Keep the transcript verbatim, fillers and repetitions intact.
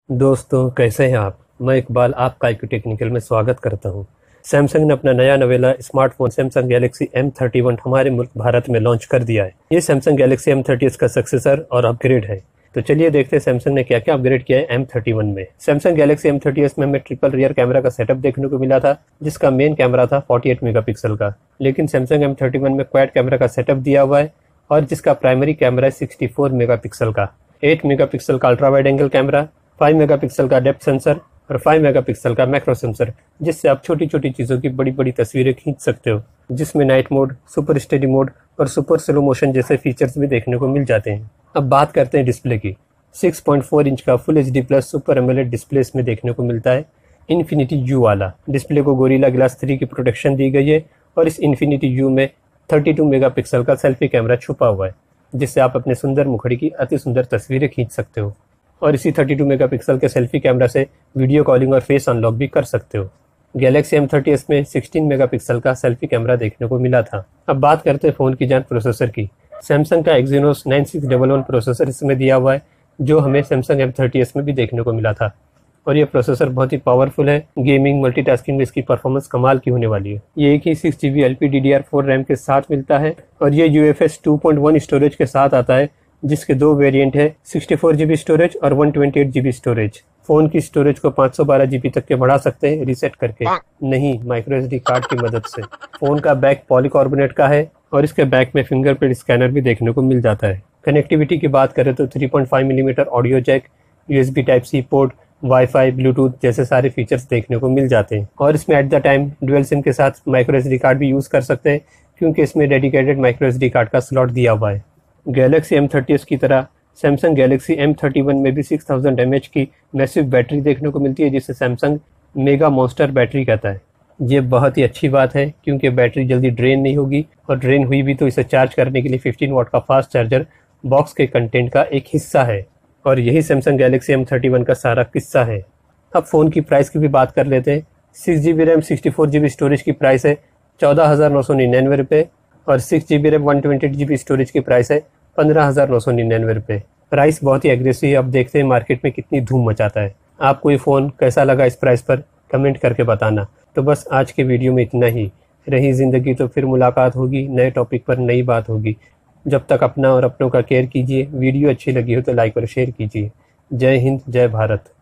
दोस्तों, कैसे हैं आप? मैं इकबाल आपका आई क्यू टेक्निकल में स्वागत करता हूं। सैमसंग ने अपना नया नवेला smartphone Samsung Galaxy M thirty one हमारे मुल्क भारत में लॉन्च कर दिया है। ये सैमसंग गैलेक्सी एम थर्टी का सक्सेसर और अपग्रेड है। तो चलिए देखते हैं सैमसंग ने क्या क्या अपग्रेड किया है एम थर्टी वन में। सैमसंग गैलेक्सी एम थर्टी में हमें ट्रिपल रियर कैमरा का सेटअप देखने को मिला था, जिसका मेन कैमरा था अड़तालीस मेगापिक्सल का। लेकिन सैमसंग एम थर्टी वन में क्वाड कैमरा का सेटअप दिया हुआ है और जिसका प्राइमरी कैमरा है चौंसठ मेगापिक्सल का। आठ मेगापिक्सल का अल्ट्रा वाइड एंगल कैमरा, पाँच मेगापिक्सल का डेप्थ सेंसर और पाँच मेगापिक्सल का मैक्रो सेंसर, जिससे आप छोटी छोटी चीज़ों की बड़ी बड़ी तस्वीरें खींच सकते हो, जिसमें night mode, super steady mode और सुपर स्लो मोशन जैसे फीचर्स भी देखने को मिल जाते हैं। अब बात करते हैं डिस्प्ले की। छह पॉइंट चार इंच का full H D plus super AMOLED display इसमें देखने को मिलता है। इन्फिनिटी यू वाला डिस्प्ले को गोरिल्ला ग्लास थ्री की प्रोटेक्शन दी गई है और इस इन्फिनिटी यू में बत्तीस मेगापिक्सल का सेल्फी कैमरा छुपा हुआ है, जिससे आप अपने सुंदर मुखड़ी की अति सुंदर तस्वीरें खींच सकते हो। और इसी बत्तीस मेगापिक्सल के सेल्फी कैमरा से वीडियो कॉलिंग और फेस अनलॉक भी कर सकते हो। गैलेक्सी एम थर्टी एस में सोलह मेगापिक्सल का सेल्फी कैमरा देखने को मिला था। अब बात करते हैं फ़ोन की जान प्रोसेसर की। सैमसंग का Exynos nine six one one processor इसमें दिया हुआ है, जो हमें सैमसंग एम थर्टी एस में भी देखने को मिला था। और ये प्रोसेसर बहुत ही पावरफुल है। गेमिंग, मल्टीटास्किंग में इसकी परफॉर्मेंस कमाल की होने वाली है। ये एक ही six G B L P D D R four RAM के साथ मिलता है और ये U F S two point one storage के साथ आता है, जिसके दो वेरिएंट है, sixty four G B storage और one twenty eight G B storage. Phone की स्टोरेज को पाँच सौ बारह जी बी तक के बढ़ा सकते हैं रीसेट करके, नहीं माइक्रो एस डी कार्ड की मदद से। फोन का बैक पॉलीकार्बोनेट का है और इसके बैक में फिंगरप्रिंट स्कैनर भी देखने को मिल जाता है। कनेक्टिविटी की बात करें तो three point five millimetre audio jack, U S B type C port, wifi, Bluetooth जैसे सारे फीचर्स देखने को मिल जाते हैं। और इसमें at the time dual SIM के साथ माइक्रो एस डी कार्ड भी यूज़ कर सकते हैं, क्योंकि इसमें dedicated micro S D card का स्लॉट दिया हुआ है। गैलेक्सी एम थर्टी एस की तरह Samsung Galaxy M thirty one में भी six thousand M A H की मैसिव बैटरी देखने को मिलती है, जिसे सैमसंग मेगा मॉन्स्टर बैटरी कहता है। ये बहुत ही अच्छी बात है, क्योंकि बैटरी जल्दी ड्रेन नहीं होगी, और ड्रेन हुई भी तो इसे चार्ज करने के लिए फिफ्टीन वाट का फास्ट चार्जर बॉक्स के कंटेंट का एक हिस्सा है। और यही Samsung Galaxy M thirty one का सारा किस्सा है। अब फ़ोन की प्राइस की भी बात कर लेते हैं। Six G B RAM sixty four G B storage की प्राइस है चौदह हज़ार नौ सौ निन्यानवे रुपये और six G B RAM one twenty eight G B storage की प्राइस है पंद्रह हज़ार नौ सौ निन्यानवे रुपये। प्राइस बहुत ही एग्रेसिव है। अब देखते हैं मार्केट में कितनी धूम मचाता है। आपको ये फ़ोन कैसा लगा इस प्राइस पर कमेंट करके बताना। तो बस आज के वीडियो में इतना ही। रही ज़िंदगी तो फिर मुलाकात होगी, नए टॉपिक पर नई बात होगी। जब तक अपना और अपनों का केयर कीजिए। वीडियो अच्छी लगी हो तो लाइक और शेयर कीजिए। जय हिंद, जय भारत।